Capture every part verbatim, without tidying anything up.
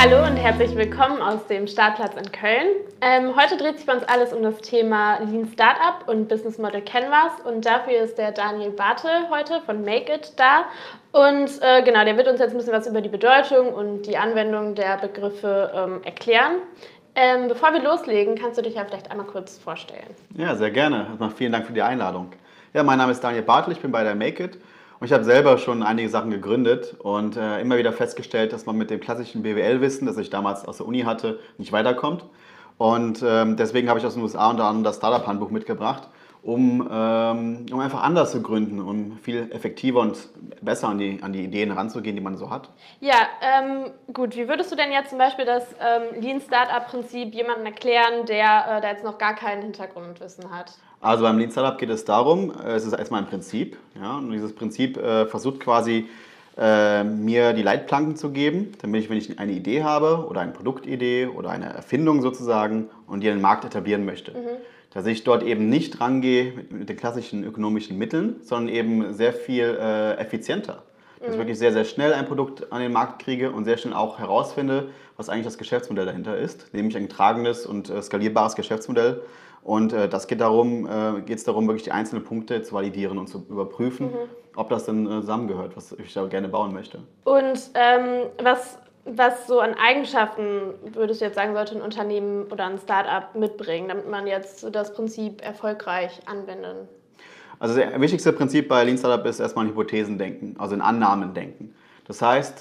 Hallo und herzlich willkommen aus dem Startplatz in Köln. Ähm, heute dreht sich bei uns alles um das Thema Lean Startup und Business Model Canvas und dafür ist der Daniel Bartel heute von Make It da. Und äh, genau, der wird uns jetzt ein bisschen was über die Bedeutung und die Anwendung der Begriffe ähm, erklären. Ähm, bevor wir loslegen, kannst du dich ja vielleicht einmal kurz vorstellen. Ja, sehr gerne. Erstmal vielen Dank für die Einladung. Ja, mein Name ist Daniel Bartel, ich bin bei der Make It und ich habe selber schon einige Sachen gegründet und äh, immer wieder festgestellt, dass man mit dem klassischen B W L-Wissen, das ich damals aus der Uni hatte, nicht weiterkommt. Und ähm, deswegen habe ich aus den U S A unter anderem das Startup-Handbuch mitgebracht, um, ähm, um einfach anders zu gründen, um viel effektiver und besser an die, an die Ideen ranzugehen, die man so hat. Ja, ähm, gut. Wie würdest du denn jetzt zum Beispiel das ähm, Lean Startup-Prinzip jemandem erklären, der äh, da jetzt noch gar kein Hintergrundwissen hat? Also beim Lean Startup geht es darum, äh, es ist erstmal ein Prinzip, ja, und dieses Prinzip äh, versucht quasi äh, mir die Leitplanken zu geben, damit ich, wenn ich eine Idee habe oder eine Produktidee oder eine Erfindung sozusagen und die in den Markt etablieren möchte, mhm. dass ich dort eben nicht rangehe mit, mit den klassischen ökonomischen Mitteln, sondern eben sehr viel äh, effizienter. Dass ich wirklich sehr, sehr schnell ein Produkt an den Markt kriege und sehr schnell auch herausfinde, was eigentlich das Geschäftsmodell dahinter ist, nämlich ein tragendes und äh, skalierbares Geschäftsmodell. Und äh, das geht darum, äh, geht es darum, wirklich die einzelnen Punkte zu validieren und zu überprüfen, mhm. ob das denn äh, zusammengehört, was ich da gerne bauen möchte. Und ähm, was, was so an Eigenschaften, würdest du jetzt sagen, sollte ein Unternehmen oder ein Startup mitbringen, damit man jetzt das Prinzip erfolgreich anwenden? Also das wichtigste Prinzip bei Lean Startup ist erstmal ein Hypothesendenken, also in Annahmen denken. Das heißt,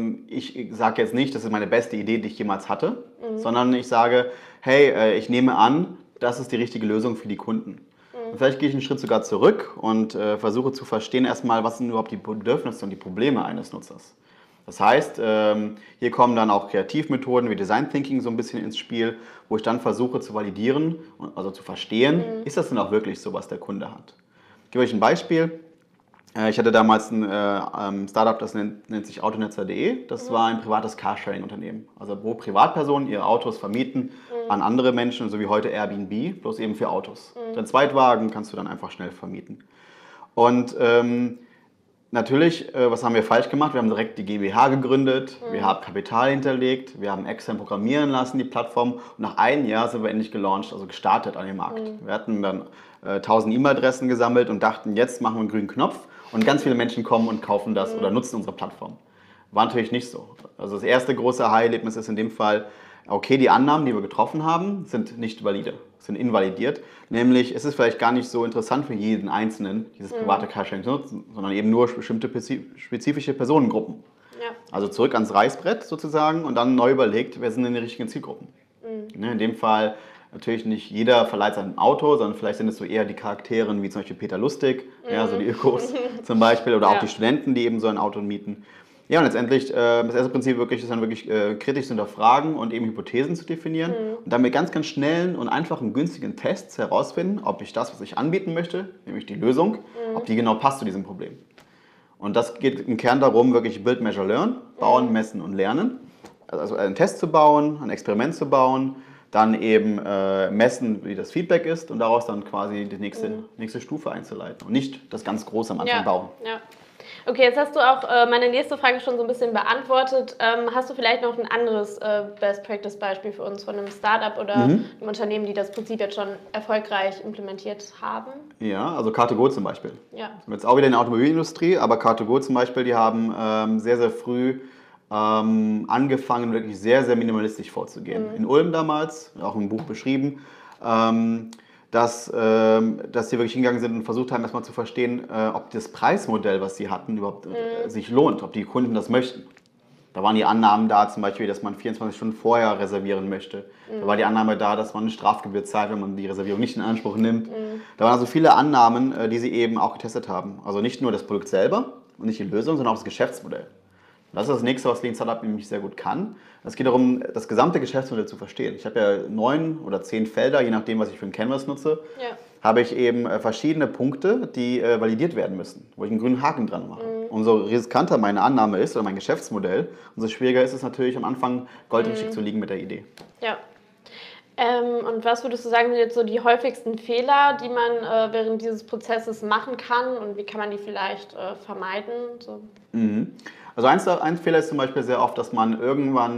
ich sage jetzt nicht, das ist meine beste Idee, die ich jemals hatte, mhm. sondern ich sage, hey, ich nehme an, das ist die richtige Lösung für die Kunden. Mhm. Und vielleicht gehe ich einen Schritt sogar zurück und versuche zu verstehen erstmal, was sind überhaupt die Bedürfnisse und die Probleme eines Nutzers. Das heißt, hier kommen dann auch Kreativmethoden wie Design Thinking so ein bisschen ins Spiel, wo ich dann versuche zu validieren, also zu verstehen, mhm. ist das denn auch wirklich so, was der Kunde hat. Ich gebe euch ein Beispiel. Ich hatte damals ein äh, Startup, das nennt, nennt sich autonetzer punkt de. Das mhm. war ein privates Carsharing-Unternehmen. Also wo Privatpersonen ihre Autos vermieten mhm. an andere Menschen, so wie heute Airbnb, bloß eben für Autos. Mhm. Den Zweitwagen kannst du dann einfach schnell vermieten. Und ähm, natürlich, äh, was haben wir falsch gemacht? Wir haben direkt die GmbH gegründet, mhm. wir haben Kapital hinterlegt, wir haben extern programmieren lassen, die Plattform. Und nach einem Jahr sind wir endlich gelauncht, also gestartet an den Markt. Mhm. Wir hatten dann äh, tausend E-Mail-Adressen gesammelt und dachten, jetzt machen wir einen grünen Knopf und ganz viele Menschen kommen und kaufen das mhm. oder nutzen unsere Plattform. War natürlich nicht so. Also das erste große Aha-Erlebnis ist in dem Fall, okay, die Annahmen, die wir getroffen haben, sind nicht valide, sind invalidiert. Nämlich, es ist vielleicht gar nicht so interessant für jeden Einzelnen, dieses private Carsharing zu nutzen, sondern eben nur bestimmte spezifische Personengruppen. Ja. Also zurück ans Reißbrett sozusagen und dann neu überlegt, wer sind denn die richtigen Zielgruppen. Mhm. In dem Fall natürlich nicht jeder verleiht sein Auto, sondern vielleicht sind es so eher die Charaktere wie zum Beispiel Peter Lustig, mhm. ja, so die Ökos zum Beispiel, oder ja. auch die Studenten, die eben so ein Auto mieten. Ja, und letztendlich, äh, das erste Prinzip wirklich ist dann wirklich äh, kritisch zu hinterfragen und eben Hypothesen zu definieren mhm. und dann mit ganz, ganz schnellen und einfachen, günstigen Tests herausfinden, ob ich das, was ich anbieten möchte, nämlich die Lösung, mhm. ob die genau passt zu diesem Problem. Und das geht im Kern darum, wirklich Build, Measure, Learn, bauen, mhm. messen und lernen. Also einen Test zu bauen, ein Experiment zu bauen, dann eben äh, messen, wie das Feedback ist und daraus dann quasi die nächste, mhm. nächste Stufe einzuleiten und nicht das ganz Große am Anfang ja. bauen. Ja. Okay, jetzt hast du auch äh, meine nächste Frage schon so ein bisschen beantwortet. Ähm, hast du vielleicht noch ein anderes äh, Best-Practice-Beispiel für uns von einem Startup oder mhm. einem Unternehmen, die das Prinzip jetzt schon erfolgreich implementiert haben? Ja, also car to go zum Beispiel. Ja. Jetzt auch wieder in der Automobilindustrie, aber car to go zum Beispiel, die haben ähm, sehr, sehr früh ähm, angefangen, wirklich sehr, sehr minimalistisch vorzugehen. Mhm. In Ulm damals, auch im Buch beschrieben, ähm, Dass, ähm, dass sie wirklich hingegangen sind und versucht haben, erstmal zu verstehen, äh, ob das Preismodell, was sie hatten, überhaupt äh, sich lohnt, ob die Kunden das möchten. Da waren die Annahmen da, zum Beispiel, dass man vierundzwanzig Stunden vorher reservieren möchte. Mhm. Da war die Annahme da, dass man eine Strafgebühr zahlt, wenn man die Reservierung nicht in Anspruch nimmt. Mhm. Da waren also viele Annahmen, äh, die sie eben auch getestet haben. Also nicht nur das Produkt selber und nicht die Lösung, sondern auch das Geschäftsmodell. Das ist das Nächste, was Lean Startup nämlich sehr gut kann. Es geht darum, das gesamte Geschäftsmodell zu verstehen. Ich habe ja neun oder zehn Felder, je nachdem, was ich für ein Canvas nutze, ja. habe ich eben verschiedene Punkte, die äh, validiert werden müssen, wo ich einen grünen Haken dran mache. Mhm. Umso riskanter meine Annahme ist oder mein Geschäftsmodell, umso schwieriger ist es natürlich am Anfang, goldrichtig mhm. zu liegen mit der Idee. Ja. Ähm, und was würdest du sagen, sind jetzt so die häufigsten Fehler, die man äh, während dieses Prozesses machen kann und wie kann man die vielleicht äh, vermeiden? So. Mhm. Also ein, ein Fehler ist zum Beispiel sehr oft, dass man irgendwann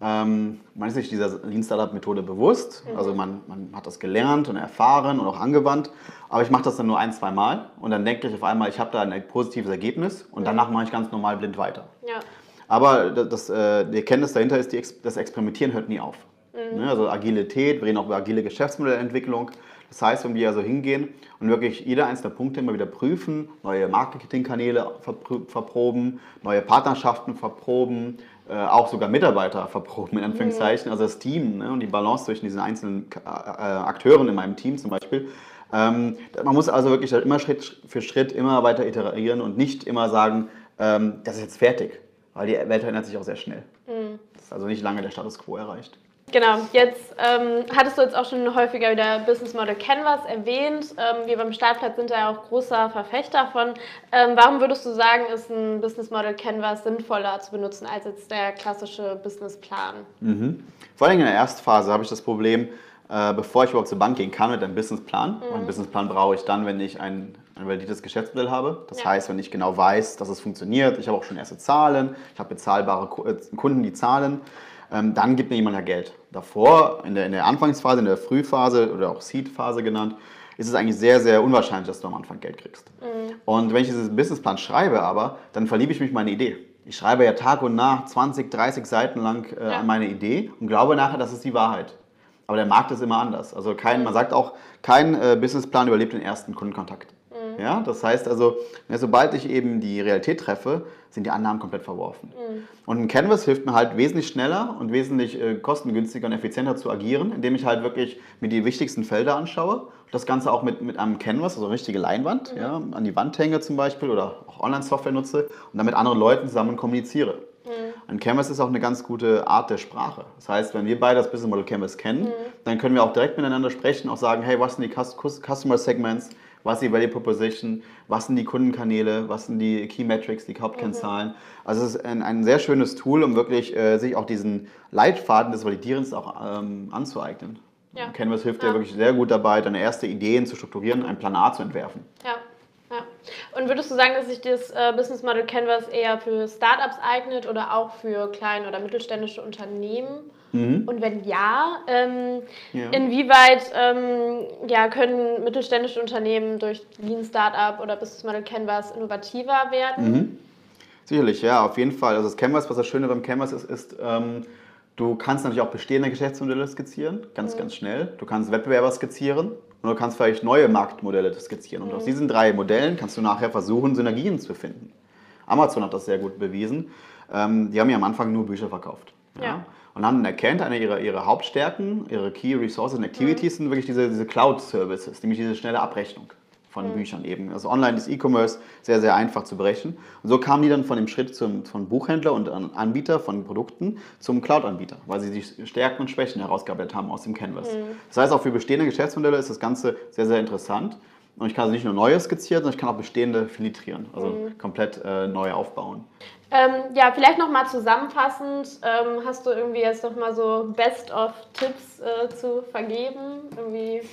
Ähm, man ist sich dieser Lean Startup Methode bewusst, mhm. also man, man hat das gelernt und erfahren und auch angewandt, aber ich mache das dann nur ein, zwei Mal und dann denke ich auf einmal, ich habe da ein positives Ergebnis und mhm. danach mache ich ganz normal blind weiter. Ja. Aber das, das, äh, die Erkenntnis dahinter ist, die, das Experimentieren hört nie auf. Mhm. Ne? Also Agilität, wir reden auch über agile Geschäftsmodellentwicklung. Das heißt, wenn wir also hingehen und wirklich jede einzelne Punkte immer wieder prüfen, neue Marketingkanäle verproben, neue Partnerschaften verproben, äh, auch sogar Mitarbeiter verproben, in Anführungszeichen, also das Team, ne, und die Balance zwischen diesen einzelnen äh, Akteuren in meinem Team zum Beispiel. Ähm, man muss also wirklich immer Schritt für Schritt immer weiter iterieren und nicht immer sagen, ähm, das ist jetzt fertig, weil die Welt verändert sich auch sehr schnell. Mhm. Das ist also nicht lange der Status quo erreicht. Genau, jetzt ähm, hattest du jetzt auch schon häufiger wieder Business Model Canvas erwähnt. Ähm, wir beim Startplatz sind da ja auch großer Verfechter von. Ähm, warum würdest du sagen, ist ein Business Model Canvas sinnvoller zu benutzen als jetzt der klassische Businessplan? Mhm. Vor allem in der Erstphase habe ich das Problem, äh, bevor ich überhaupt zur Bank gehen kann mit einem Businessplan. Mhm. Einen Businessplan brauche ich dann, wenn ich ein, ein valides Geschäftsmodell habe. Das ja. heißt, wenn ich genau weiß, dass es funktioniert, ich habe auch schon erste Zahlen, ich habe bezahlbare Kunden, die zahlen. Dann gibt mir jemand ja Geld. Davor, in der, in der Anfangsphase, in der Frühphase oder auch Seed-Phase genannt, ist es eigentlich sehr, sehr unwahrscheinlich, dass du am Anfang Geld kriegst. Mhm. Und wenn ich diesen Businessplan schreibe aber, dann verliebe ich mich in meine Idee. Ich schreibe ja Tag und Nacht zwanzig, dreißig Seiten lang äh, ja. an meine Idee und glaube nachher, das ist die Wahrheit. Aber der Markt ist immer anders. Also kein, man sagt auch, kein äh, Businessplan überlebt den ersten Kundenkontakt. Mhm. Ja, das heißt also, sobald ich eben die Realität treffe, sind die Annahmen komplett verworfen. Mhm. Und ein Canvas hilft mir halt wesentlich schneller und wesentlich äh, kostengünstiger und effizienter zu agieren, indem ich halt wirklich mir die wichtigsten Felder anschaue. Und das Ganze auch mit, mit einem Canvas, also eine richtige Leinwand, mhm. ja, an die Wand hänge zum Beispiel oder auch Online-Software nutze und dann mit anderen Leuten zusammen kommuniziere. Mhm. Ein Canvas ist auch eine ganz gute Art der Sprache. Das heißt, wenn wir beide das Business Model Canvas kennen, mhm. dann können wir auch direkt miteinander sprechen, auch sagen, hey, was sind die Customer Segments, was ist die Value Proposition, was sind die Kundenkanäle, was sind die Key Metrics, die Hauptkennzahlen. Mhm. Also es ist ein, ein sehr schönes Tool, um wirklich äh, sich auch diesen Leitfaden des Validierens auch ähm, anzueignen. Ja. Canvas hilft ja. dir wirklich sehr gut dabei, deine ersten Ideen zu strukturieren, einen Plan A zu entwerfen. Ja. Ja. Und würdest du sagen, dass sich das äh, Business Model Canvas eher für Startups eignet oder auch für kleine oder mittelständische Unternehmen? Mhm. Und wenn ja, ähm, ja. inwieweit ähm, ja, können mittelständische Unternehmen durch Lean Startup oder Business Model Canvas innovativer werden? Mhm. Sicherlich, ja, auf jeden Fall. Also das Canvas, was das Schöne beim Canvas ist, ist, ähm, du kannst natürlich auch bestehende Geschäftsmodelle skizzieren, ganz, mhm. ganz schnell. Du kannst Wettbewerber skizzieren und du kannst vielleicht neue Marktmodelle skizzieren. Und mhm. aus diesen drei Modellen kannst du nachher versuchen, Synergien zu finden. Amazon hat das sehr gut bewiesen. Ähm, die haben ja am Anfang nur Bücher verkauft. Ja? Ja. Und haben dann erkannt, eine ihrer, ihrer Hauptstärken, ihre Key Resources und Activities mhm. sind wirklich diese, diese Cloud-Services, nämlich diese schnelle Abrechnung von mhm. Büchern eben. Also online ist E-Commerce sehr, sehr einfach zu berechnen. Und so kamen die dann von dem Schritt zum, von Buchhändler und Anbieter von Produkten zum Cloud-Anbieter, weil sie die Stärken und Schwächen herausgearbeitet haben aus dem Canvas. Mhm. Das heißt, auch für bestehende Geschäftsmodelle ist das Ganze sehr, sehr interessant. Und ich kann also nicht nur neue skizzieren, sondern ich kann auch bestehende filtrieren, also mhm. komplett äh, neu aufbauen. Ähm, ja, vielleicht nochmal zusammenfassend, ähm, hast du irgendwie jetzt nochmal so Best-of-Tipps äh, zu vergeben? Irgendwie?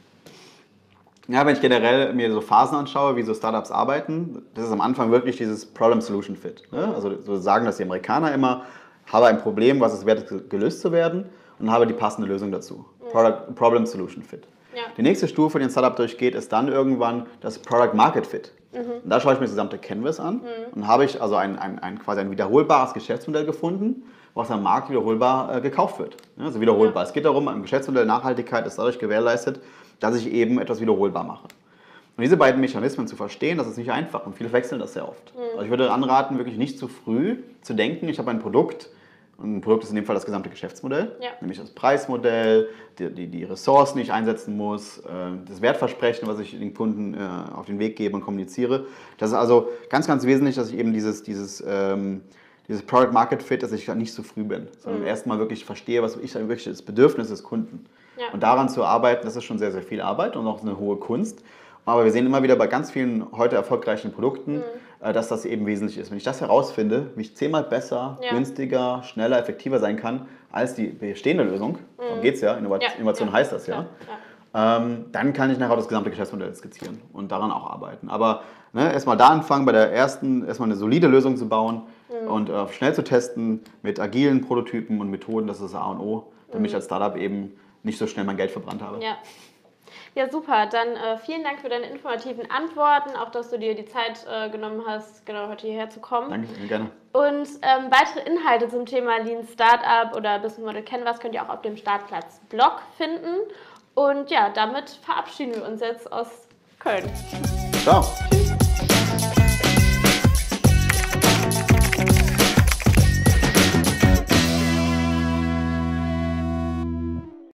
Ja, wenn ich generell mir so Phasen anschaue, wie so Startups arbeiten, das ist am Anfang wirklich dieses Problem-Solution-Fit. Ne? Also so sagen das die Amerikaner immer, habe ein Problem, was es wert gelöst zu werden und habe die passende Lösung dazu. Mhm. Problem-Solution-Fit. Ja. Die nächste Stufe, die ein Startup durchgeht, ist dann irgendwann das Product-Market-Fit. Mhm. Und da schaue ich mir das gesamte Canvas an mhm. und habe ich also ein, ein, ein, quasi ein wiederholbares Geschäftsmodell gefunden, was am Markt wiederholbar äh, gekauft wird. Also wiederholbar. Ja. Es geht darum, ein Geschäftsmodell Nachhaltigkeit ist dadurch gewährleistet, dass ich eben etwas wiederholbar mache. Und diese beiden Mechanismen zu verstehen, das ist nicht einfach und viele wechseln das sehr oft. Mhm. Also ich würde anraten, wirklich nicht zu früh zu denken, ich habe ein Produkt, und ein Produkt ist in dem Fall das gesamte Geschäftsmodell, ja. nämlich das Preismodell, die, die, die Ressourcen, die ich einsetzen muss, äh, das Wertversprechen, was ich den Kunden äh, auf den Weg gebe und kommuniziere. Das ist also ganz, ganz wesentlich, dass ich eben dieses, dieses, ähm, dieses Product Market Fit, dass ich da nicht zu früh bin, sondern mhm. erstmal wirklich verstehe, was ich wirklich das Bedürfnis des Kunden. Ja. Und daran zu arbeiten, das ist schon sehr, sehr viel Arbeit und auch eine hohe Kunst. Aber wir sehen immer wieder bei ganz vielen heute erfolgreichen Produkten, mhm. dass das eben wesentlich ist. Wenn ich das herausfinde, wie ich zehnmal besser, ja. günstiger, schneller, effektiver sein kann als die bestehende Lösung, mhm. darum geht es ja, Innovation, ja. Innovation ja. heißt das ja, ja. Ähm, dann kann ich nachher das gesamte Geschäftsmodell skizzieren und daran auch arbeiten. Aber Ne? Erstmal da anfangen, bei der ersten erstmal eine solide Lösung zu bauen mhm. und äh, schnell zu testen mit agilen Prototypen und Methoden, das ist das A und O, damit mhm. ich als Startup eben nicht so schnell mein Geld verbrannt habe. Ja. Ja, super. Dann äh, vielen Dank für deine informativen Antworten, auch dass du dir die Zeit äh, genommen hast, genau heute hierher zu kommen. Danke, gerne. Und ähm, weitere Inhalte zum Thema Lean Startup oder Business Model Canvas könnt ihr auch auf dem Startplatz-Blog finden. Und ja, damit verabschieden wir uns jetzt aus Köln. Ciao.